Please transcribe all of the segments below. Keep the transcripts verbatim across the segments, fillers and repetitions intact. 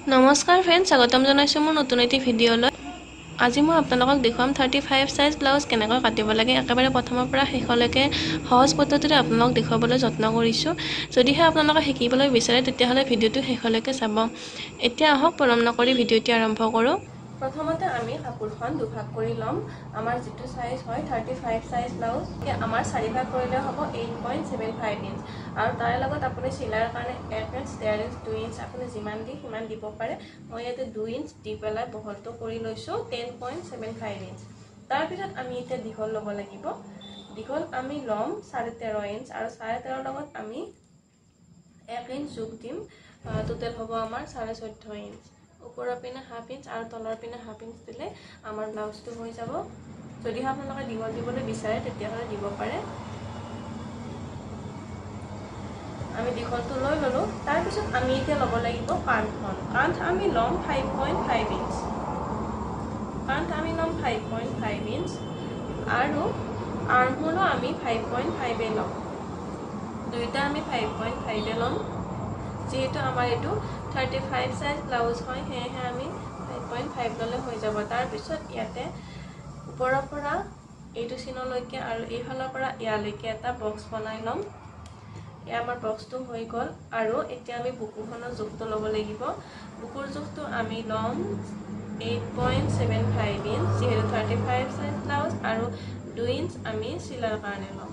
নমস্কাৰ ফ্ৰেন্ডছ, স্বাগতম জনাইছো মোৰ নতুন এটি ভিডিঅ'লৈ। আজি মই আপোনালোকক দেখুৱাম থাৰ্টি ফাইভ সাইজ ব্লাউজ কেনেকৈ কাটিব লাগে। একেবাৰে প্ৰথমৰ পৰা শেষলৈকে সহজ পদ্ধতিৰে আপোনালোকক দেখুৱাবলৈ যত্ন কৰিছো। যদিহে আপোনালোকে শিকিবলৈ বিচাৰে তেতিয়াহ'লে ভিডিঅ'টো শেষলৈকে চাব। এতিয়া আহক পলম নকৰি ভিডিঅ'টি আৰম্ভ কৰোঁ। প্ৰথমতে আমি কাপোৰখন দুভাগ কৰি ল'ম। আমাৰ যিটো সাইজ হয় থাৰ্টি ফাইভ সাইজ ব্লাউজ, আমাৰ চাৰি ভাগ কৰিলে হ'ব eight point seven five inch. আৰু তাৰ লগত আপুনি চিলাইৰ কাৰণে এক ইঞ্চ, ডেৰ ইঞ্চ, দুই ইঞ্চ আপুনি যিমান দি সিমান দিব পাৰে। মই ইয়াতে দুই ইঞ্চ দি পেলাই বহলটো কৰি লৈছোঁ ten point seven five inch. তাৰপিছত আমি এতিয়া দীঘল ল'ব লাগিব। দীঘল আমি ল'ম চাৰে তেৰ ইঞ্চ, আৰু চাৰে তেৰৰ লগত আমি এক ইঞ্চ যোগ দিম। টোটেল হ'ব আমাৰ চাৰে চৈধ্য ইঞ্চ। ওপৰৰ পিনে হাফ ইঞ্চ আৰু তলৰ পিনে হাফ ইঞ্চ দিলে আমাৰ ব্লাউজটো হৈ যাব। যদিহে আপোনালোকে দীঘল দিবলৈ বিচাৰে তেতিয়াহ'লে দিব পাৰে। আমি দীঘলটো লৈ ল'লোঁ। তাৰপিছত আমি এতিয়া ল'ব লাগিব কান্ধখন। কান্ধ আমি ল'ম ফাইভ পইণ্ট ফাইভ ইঞ্চ। কান্ধ আমি ল'ম ফাইভ পইণ্ট ফাইভ ইঞ্চ, আৰু আৰ্মহোলো আমি ফাইভ পইণ্ট ফাইভে ল'ম। দুইটা আমি ফাইভ পইণ্ট ফাইভে ল'ম। যিহেতু আমাৰ এইটো থাৰ্টি ফাইভ সাইজ ব্লাউজ হয়, সেয়েহে আমি ফাইভ পইণ্ট ফাইভ ল'লে হৈ যাব। তাৰপিছত ইয়াতে ওপৰৰ পৰা এইটো চিনলৈকে আৰু এইফালৰ পৰা ইয়ালৈকে এটা বক্স বনাই ল'ম। এয়া আমাৰ বক্সটো হৈ গ'ল। আৰু এতিয়া আমি বুকুখনৰ জোখটো ল'ব লাগিব। বুকুৰ জোখটো আমি ল'ম eight point seven five inch, যিহেতু থাৰ্টি ফাইভ সাইজ ব্লাউজ, আৰু দুই ইঞ্চ আমি চিলাইৰ কাৰণে ল'ম।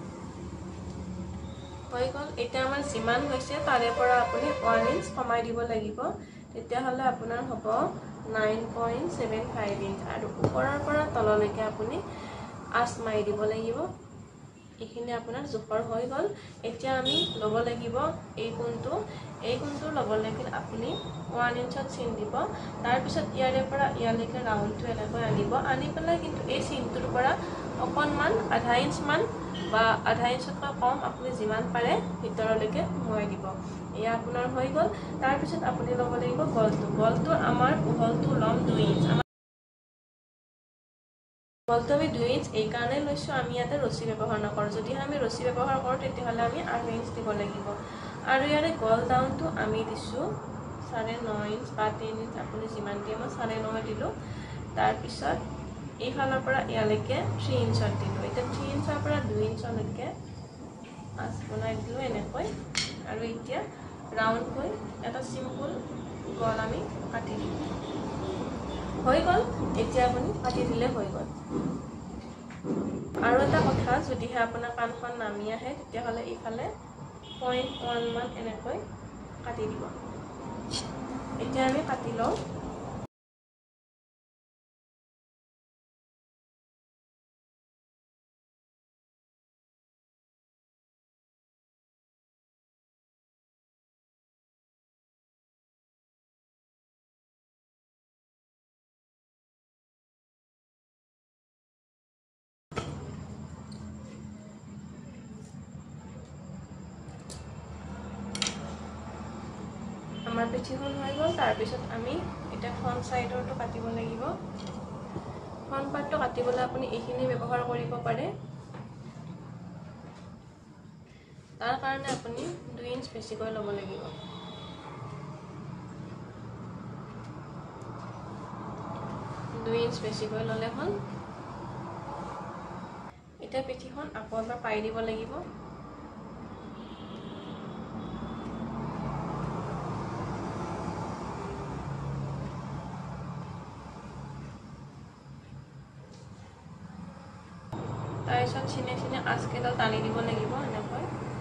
হৈ গ'ল। এতিয়া আমাৰ যিমান হৈছে তাৰে পৰা আপুনি ওৱান ইঞ্চ কমাই দিব লাগিব। তেতিয়াহ'লে আপোনাৰ হ'ব nine point seven five inch, আৰু ওপৰৰ পৰা তললৈকে আপুনি আঁচ মাৰি দিব লাগিব। এইখিনি আপোনাৰ জোখৰ হৈ গ'ল। এতিয়া আমি ল'ব লাগিব এই কোণটো। এই কোণটো ল'ব লাগিলে আপুনি ওৱান ইঞ্চত চিন দিব। তাৰপিছত ইয়াৰে পৰা ইয়ালৈকে ৰাউণ্ডটো এনেকৈ আনিব। আনি পেলাই কিন্তু এই চিনটোৰ পৰা অকণমান আধা ইঞ্চমান বা আধা ইঞ্চতকৈ কম আপুনি যিমান পাৰে ভিতৰলৈকে সোমোৱাই দিব। এয়া আপোনাৰ হৈ গ'ল। তাৰপিছত আপুনি ল'ব লাগিব গলটো। গলটো আমাৰ বহলটো ল'ম দুই ইঞ্চ। গলটো আমি দুই ইঞ্চ এইকাৰণে লৈছোঁ, আমি ইয়াতে ৰছী ব্যৱহাৰ নকৰোঁ। যদিহে আমি ৰছী ব্যৱহাৰ কৰোঁ তেতিয়াহ'লে আমি আঢ়ৈ ইঞ্চ দিব লাগিব। আৰু ইয়াৰে গল ডাউনটো আমি দিছোঁ চাৰে ন ইঞ্চ বা তিনি ইঞ্চ, আপুনি যিমান দিয়ে। মই চাৰে ন দিলোঁ। তাৰপিছত এইফালৰ পৰা ইয়ালৈকে থ্ৰী ইঞ্চত দিলোঁ। এতিয়া থ্ৰী ইঞ্চৰ পৰা দুই ইঞ্চলৈকে আঁচ বনাই দিলোঁ এনেকৈ। আৰু এতিয়া ৰাউণ্ডকৈ এটা চিম্পুল গল আমি কাটি দিলোঁ। হৈ গ'ল। এতিয়া আপুনি কাটি দিলে হৈ গ'ল। আৰু এটা কথা, যদিহে আপোনাৰ কাণখন নামি আহে তেতিয়াহ'লে ইফালে পইণ্ট ওৱান মান এনেকৈ কাটি দিব। এতিয়া আমি কাটি লওঁ। আমাৰ পিঠিখন হৈ গ'ল। তাৰপিছত আমি এতিয়া ফ্ৰণ্ট ছাইডৰটো কাটিব লাগিব। ফ্ৰণ্ট পাৰ্টটো কাটিবলৈ আপুনি এইখিনি ব্যৱহাৰ কৰিব পাৰে। তাৰ কাৰণে আপুনি দুই ইঞ্চ বেছিকৈ ল'ব লাগিব। দুই ইঞ্চ বেছিকৈ ল'লে হ'ল। এতিয়া পিঠিখন আকৌ এবাৰ পাই দিব লাগিব। তাৰপিছত চিনে চিনে আঁচকেইডাল টানি দিব লাগিব এনেকৈ।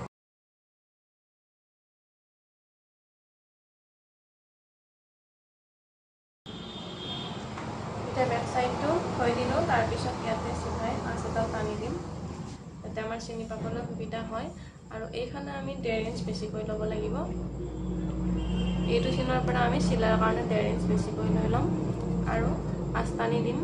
এতিয়া বেক চাইডটো থৈ দিলোঁ। তাৰপিছত ইয়াতে চিধাই আঁচ এডাল টানি দিম, যাতে আমাৰ চিনি পাবলৈ সুবিধা হয়। আৰু এইফালে আমি ডেৰ ইঞ্চ বেছিকৈ ল'ব লাগিব। এইটো চিনৰ পৰা আমি চিলাইৰ কাৰণে ডেৰ ইঞ্চ বেছিকৈ লৈ ল'ম আৰু আঁচ টানি দিম।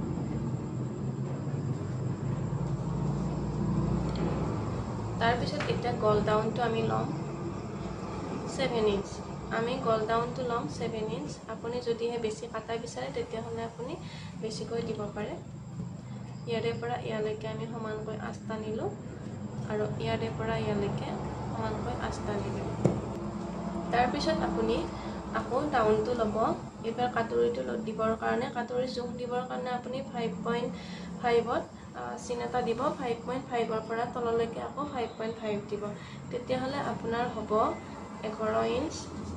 তাৰপিছত এতিয়া গল ডাউনটো আমি ল'ম ছেভেন ইঞ্চ। আমি গল ডাউনটো ল'ম ছেভেন ইঞ্চ। আপুনি যদিহে বেছি কাটা বিচাৰে তেতিয়াহ'লে আপুনি বেছিকৈ দিব পাৰে। ইয়াৰে পৰা ইয়ালৈকে আমি সমানকৈ আঁচ টানিলোঁ, আৰু ইয়াৰে পৰা ইয়ালৈকে সমানকৈ আঁচ টানি দিওঁ। তাৰপিছত আপুনি আকৌ ডাউনটো ল'ব এবাৰ কাটৰিটো দিবৰ কাৰণে কাটৰি জোখ দিবৰ কাৰণে আপুনি ফাইভ পইণ্ট ফাইভত চিন এটা দিব ফাইভ পইণ্ট ফাইভৰ পৰা তললৈকে আকৌ ফাইভ পইণ্ট ফাইভ দিব তেতিয়াহ'লে আপোনাৰ হ'ব এঘাৰ ইঞ্চ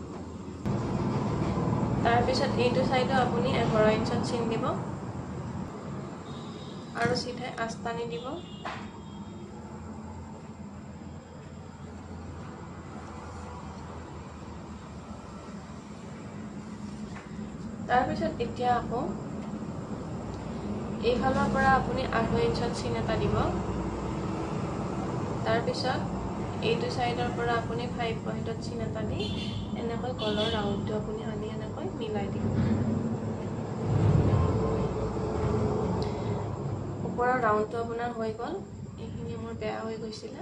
তাৰপিছত এইটো চাইডো আপুনি এঘাৰ ইঞ্চত চিন দিব আৰু চিধাই আস্তানি দিব তাৰপিছত এতিয়া আকৌ এইফালৰ পৰা আপুনি আঢ়ৈ ইঞ্চত চিন এটা দিব তাৰপিছত এইটো চাইডৰ পৰা আপুনি ফাইভ পইণ্টত চিন এটা দি এনেকৈ গলৰ ৰাউণ্ডটো আপুনি আনি এনেকৈ মিলাই দিব ওপৰৰ ৰাউণ্ডটো আপোনাৰ হৈ গ'ল এইখিনি মোৰ বেয়া হৈ গৈছিলে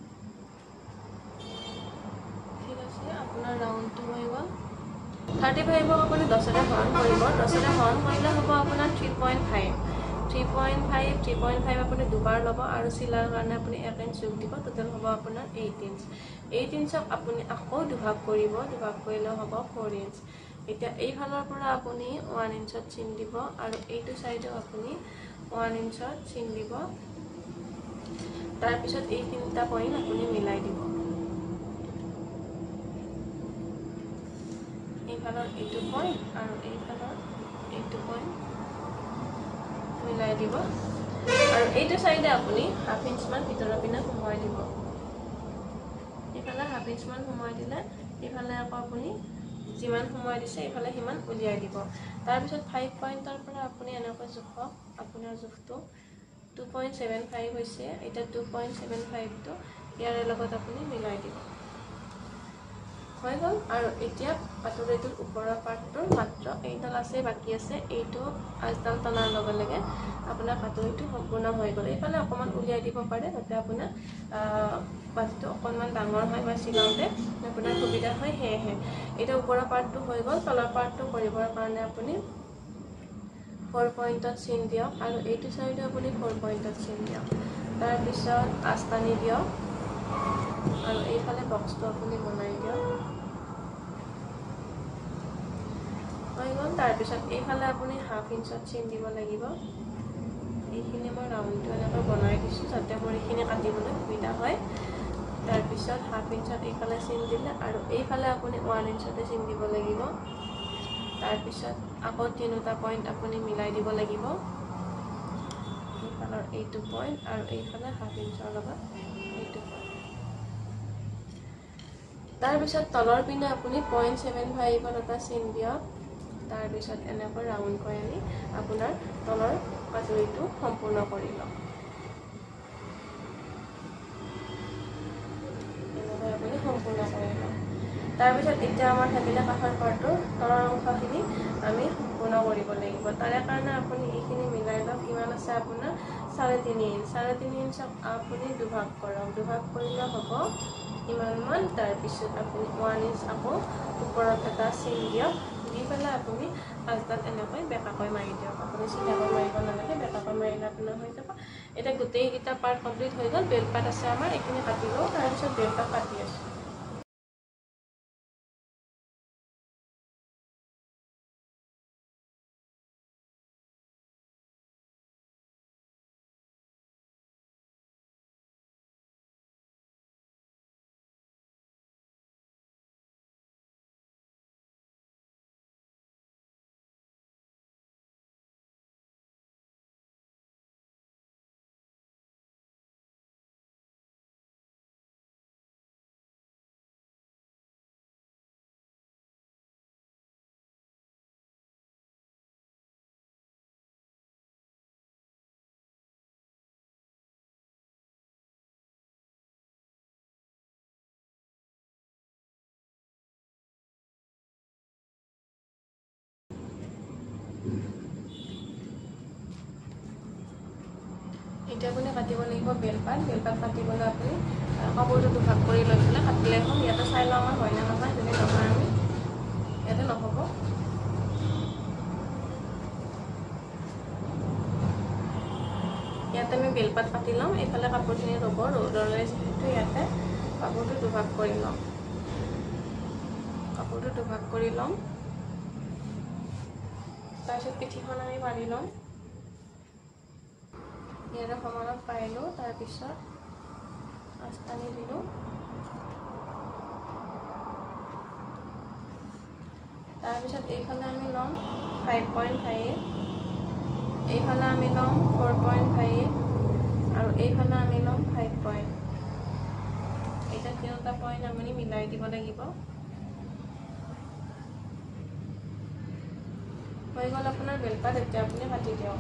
ঠিক আছে আপোনাৰ ৰাউণ্ডটো হৈ গ'ল থাৰ্টি ফাইভক আপুনি দহৰে হৰণ কৰিব দহৰে হৰণ কৰিলে হ'ব আপোনাৰ three point five three point five three point five আপুনি দুবাৰ ল'ব আৰু চিলাৰ কাৰণে আপুনি এক ইঞ্চ যোগ দিব টোটেল হ'ব আপোনাৰ এইট ইঞ্চ এইট ইঞ্চক আপুনি আকৌ দুভাগ কৰিব দুভাগ কৰিলেও হ'ব ফ'ৰ ইঞ্চ এতিয়া এইফালৰ পৰা আপুনি ওৱান ইঞ্চত চিন দিব আৰু এইটো চাইডো আপুনি ওৱান ইঞ্চত চিন দিব তাৰপিছত এই তিনিটা পইণ্ট আপুনি মিলাই দিব এইফালৰ এইটো পইণ্ট আৰু এইফালৰ এইটো পইণ্ট মিলাই দিব আৰু এইটো চাইডে আপুনি হাফ ইঞ্চমান ভিতৰৰ পিনে সোমোৱাই দিব এইফালে হাফ ইঞ্চমান সোমোৱাই দিলে এইফালে আকৌ আপুনি যিমান সোমোৱাই দিছে এইফালে সিমান উলিয়াই দিব তাৰপিছত ফাইভ পইণ্টৰ পৰা আপুনি এনেকৈ জোখক আপোনাৰ জোখটো টু পইণ্ট ছেভেন ফাইভ হৈছে এতিয়া টু পইণ্ট ছেভেন ফাইভটো ইয়াৰে লগত আপুনি মিলাই দিব হৈ গ'ল আৰু এতিয়া কাটৰিটোৰ ওপৰৰ পাৰ্টটোৰ মাত্ৰ এইডাল আছে বাকী আছে এইটো আজডাল টনাৰ লগে লগে আপোনাৰ কাটৰিটো সম্পূৰ্ণ হৈ গ'ল এইফালে অকণমান উলিয়াই দিব পাৰে যাতে আপোনাৰ বাজুটো অকণমান ডাঙৰ হয় বা চিলাওঁতে আপোনাৰ সুবিধা হয় সেয়েহে এতিয়া ওপৰৰ পাৰ্টটো হৈ গ'ল তলৰ পাৰ্টটো কৰিবৰ কাৰণে আপুনি ফ'ৰ পইণ্টত চিন দিয়ক আৰু এইটো চাইডো আপুনি ফ'ৰ পইণ্টত চিন দিয়ক তাৰপিছত আস্তানি দিয়ক আৰু এইফালে বক্সটো আপুনি বনাই দিয়ক হৈ গ'ল তাৰপিছত এইফালে আপুনি হাফ ইঞ্চত চিন দিব লাগিব এইখিনি মই ৰাউণ্ডটো এনেকৈ বনাই দিছোঁ যাতে মোৰ এইখিনি কাটিবলৈ সুবিধা হয় তাৰপিছত হাফ ইঞ্চত এইফালে চিন দিলে আৰু এইফালে আপুনি ওৱান ইঞ্চতে চিন দিব লাগিব তাৰপিছত আকৌ তিনিটা পইণ্ট আপুনি মিলাই দিব লাগিব এইফালৰ এইটো পইণ্ট আৰু এইফালে হাফ ইঞ্চৰ লগত এইটো পইণ্ট তাৰপিছত তলৰ পিনে আপুনি পইণ্ট ছেভেন ফাইভত এটা চিন দিয়ক তাৰপিছত এনেকৈ ৰাউণ্ড কৰি আনি আপোনাৰ তলৰ কাটৰিটো সম্পূৰ্ণ কৰি লওক এনেকৈ আপুনি সম্পূৰ্ণ কৰি লওক তাৰপিছত এতিয়া আমাৰ থাকিলে কাষৰ পাৰ্টটোৰ তলৰ অংশখিনি আমি সম্পূৰ্ণ কৰিব লাগিব তাৰে কাৰণে আপুনি এইখিনি মিলাই লওক কিমান আছে আপোনাৰ চাৰে তিনি ইঞ্চ চাৰে তিনি ইঞ্চক আপুনি দুভাগ কৰক দুভাগ কৰিলে হ'ব ইমানমান তাৰপিছত আপুনি ওৱান ইঞ্চ আকৌ ওপৰত এটা চিন দিয়ক দি পেলাই আপুনি পাঁচডাল এনেকৈ বেকাকৈ মাৰি দিয়ক আপুনি চিধাকৈ মাৰিব নালাগে বেকাকৈ মাৰিলে আপোনাৰ হৈ যাব এতিয়া গোটেইকেইটা পাৰ্ট কমপ্লিট হৈ গ'ল বেল পাৰ্ট আছে আমাৰ এইখিনি কাটি লওঁ তাৰপিছত বেল পাৰ্ট কাটি আছোঁ এতিয়া আপুনি কাটিব লাগিব বেলপাত বেলপাত কাটিবলৈ আপুনি কাপোৰটো দুভাগ কৰি লৈ পেলাই কাটিলে হ'ল ইয়াতে চাই লওঁ আমাৰ হয় নে নহয় যদি নহয় আমি ইয়াতে নহ'ব ইয়াতে আমি বেলপাত কাটি ল'ম এইফালে কাপোৰখিনি ৰ'ব ৰ'দলৈ যিহেতু ইয়াতে কাপোৰটো দুভাগ কৰি ল'ম কাপোৰ কাপোৰটো দুভাগ কৰি ল'ম তাৰপিছত পিঠিখন আমি পাৰি ল'ম ইয়াৰে সমানত পাৰিলোঁ তাৰপিছত আস্তানি দিলোঁ তাৰপিছত এইফালে আমি ল'ম ফাইভ পইণ্ট ফাইভ এইফালে আমি ল'ম ফ'ৰ পইণ্ট ফাইভ আৰু এইফালে আমি ল'ম ফাইভ পইণ্ট এটা তিনিটা পইণ্ট আমি মিলাই দিব লাগিব হৈ গ'ল আপোনাৰ বেলপাত এতিয়া আপুনি কাটি দিয়ক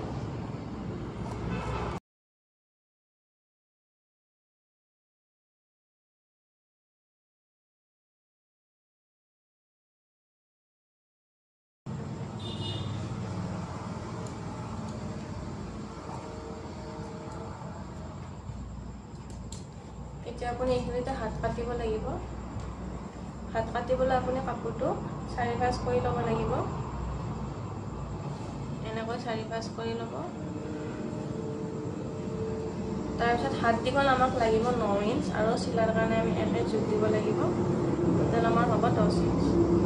এতিয়া আপুনি এইখিনিতে হাত কাটিব লাগিব হাত কাটিবলৈ আপুনি কাপোৰটো চাৰি পাঁচ কৰি ল'ব লাগিব এনেকৈ চাৰি পাঁচ কৰি ল'ব তাৰপিছত হাত দীঘল আমাক লাগিব ন ইঞ্চ আৰু চিলাৰ কাৰণে আমি একে যোগ দিব লাগিব টোটেল আমাৰ হ'ব দহ ইঞ্চ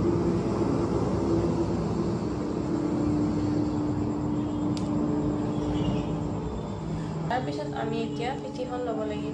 তাৰপিছত আমি এতিয়া পিঠিখন ল'ব লাগিব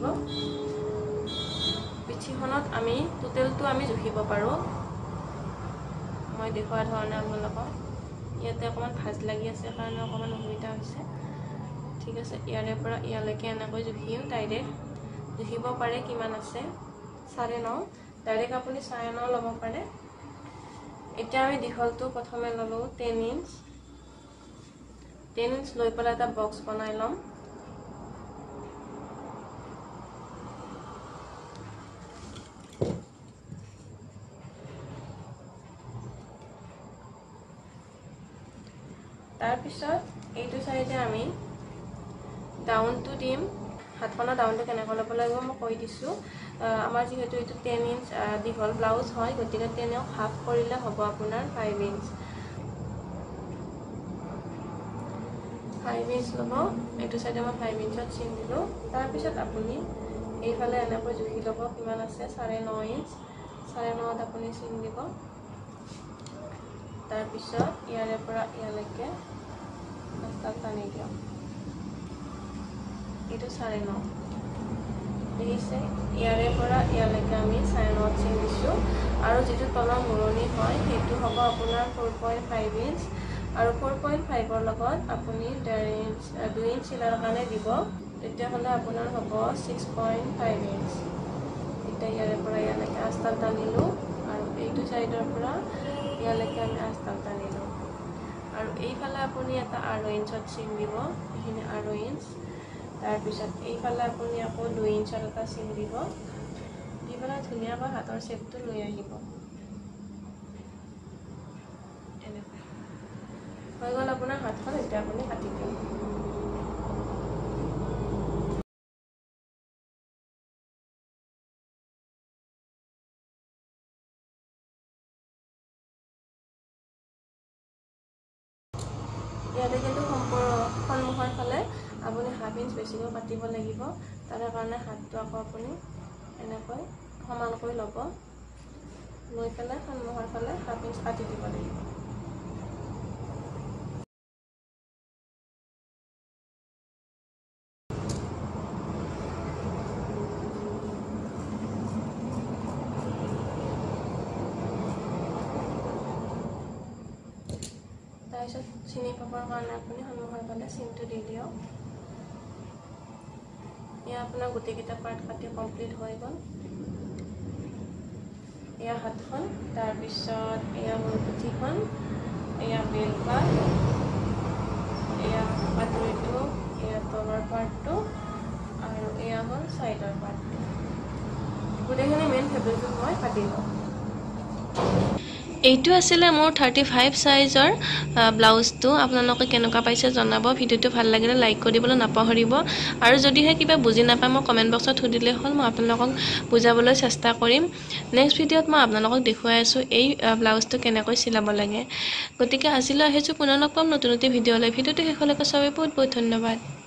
পিঠিখনত আমি টোটেলটো আমি জুখিব পাৰোঁ মই দেখুওৱা ধৰণে আপোনালোকক ইয়াতে অকণমান ভাজ লাগি আছে কাৰণে অকণমান অসুবিধা হৈছে ঠিক আছে ইয়াৰে পৰা ইয়ালৈকে এনেকৈ জুখিম ডাইৰেক্ট জুখিব পাৰে কিমান আছে চাৰে ন ডাইৰেক্ট আপুনি চাৰে ন ল'ব পাৰে এতিয়া আমি দীঘলটো প্ৰথমে ল'লোঁ টেন ইঞ্চ টেন ইঞ্চ লৈ পেলাই এটা বক্স বনাই ল'ম তাৰপিছত এইটো চাইডে আমি ডাউনটো দিম হাতখনৰ ডাউনটো কেনেকৈ ল'ব লাগিব মই কৈ দিছোঁ আমাৰ যিহেতু এইটো টেন ইঞ্চ দীঘল ব্লাউজ হয় গতিকে টেনক হাফ কৰিলে হ'ব আপোনাৰ ফাইভ ইঞ্চ ফাইভ ইঞ্চ ল'ব এইটো চাইডে মই ফাইভ ইঞ্চত চিন দিলোঁ তাৰপিছত আপুনি এইফালে এনেকৈ জুখি ল'ব কিমান আছে চাৰে ন ইঞ্চ চাৰে নত আপুনি চিন দিব তাৰপিছত ইয়াৰে পৰা ইয়ালৈকে ৰাস্তাত টানি দিয়ক এইটো চাৰে ন দেখিছে ইয়াৰে পৰা ইয়ালৈকে আমি চাৰে নত চিন দিছোঁ আৰু যিটো তলৰ মূৰণি হয় সেইটো হ'ব আপোনাৰ ফ'ৰ পইণ্ট ফাইভ ইঞ্চ আৰু ফ'ৰ পইণ্ট ফাইভৰ লগত আপুনি ডেৰ ইঞ্চ দুই ইঞ্চ চিলাৰ কাৰণে দিব তেতিয়াহ'লে আপোনাৰ হ'ব ছিক্স পইণ্ট ফাইভ ইঞ্চ এতিয়া ইয়াৰে পৰা ইয়ালৈকে আস্তাল টানিলোঁ আৰু এইটো চাইডৰ পৰা ইয়ালৈকে আমি আস্তাল টানিলোঁ আৰু এইফালে আপুনি এটা আঢ়ৈ ইঞ্চত চিন দিব এইখিনি আঢ়ৈ ইঞ্চ তাৰপিছত এইফালে আপুনি আকৌ দুই ইঞ্চত এটা চিন দিব দি পেলাই ধুনীয়াকৈ হাতৰ শ্বেপটো লৈ আহিব এনেকৈ হৈ গ'ল আপোনাৰ হাতখন এতিয়া আপুনি কাটি দিয়ক ইয়াতে কিন্তু সন্মুখৰ ফালে আপুনি হাফ ইঞ্চ বেছিকৈ কাটিব লাগিব তাৰে কাৰণে হাতটো আকৌ আপুনি এনেকৈ সমানকৈ ল'ব লৈ পেলাই সন্মুখৰ ফালে হাফ ইঞ্চ কাটি দিব লাগিব তাৰপিছত চিনি পাবৰ কাৰণে আপুনি সন্মুখৰ ফালে চিনটো দি দিয়ক এয়া আপোনাৰ গোটেইকেইটা পাৰ্ট কাটি কমপ্লিট হৈ গ'ল এয়া হাতখন তাৰপিছত এয়া মোৰ পিঠিখন এয়া বেলপাত এয়া কাটৰিটো এয়া তলৰ পাৰ্টটো আৰু এয়া হ'ল চাইডৰ পাৰ্টটো গোটেইখিনি মেইন ফেব্ৰিকটো মই কাটি লওঁ এইটো আছিলে মোৰ থাৰ্টি ফাইভ সাইজৰ ব্লাউজটো আপোনালোকে কেনেকুৱা পাইছে জনাব ভিডিওটো ভাল লাগিলে লাইক কৰি দিবলৈ নাপাহৰিব আৰু যদিহে কিবা বুজি নাপায় মই কমেন্ট বক্সত সুধিলে হ'ল মই আপোনালোকক বুজাবলৈ চেষ্টা কৰিম নেক্সট ভিডিওত মই আপোনালোকক দেখুৱাই আছো এই ব্লাউজটো কেনেকৈ চিলাব লাগে গতিকে আজিলৈ আহিছো পুনৰ লগ পাম নতুন নতুন ভিডিও লৈ ভিডিওটো শেষলৈকে চাই বহুত বহুত ধন্যবাদ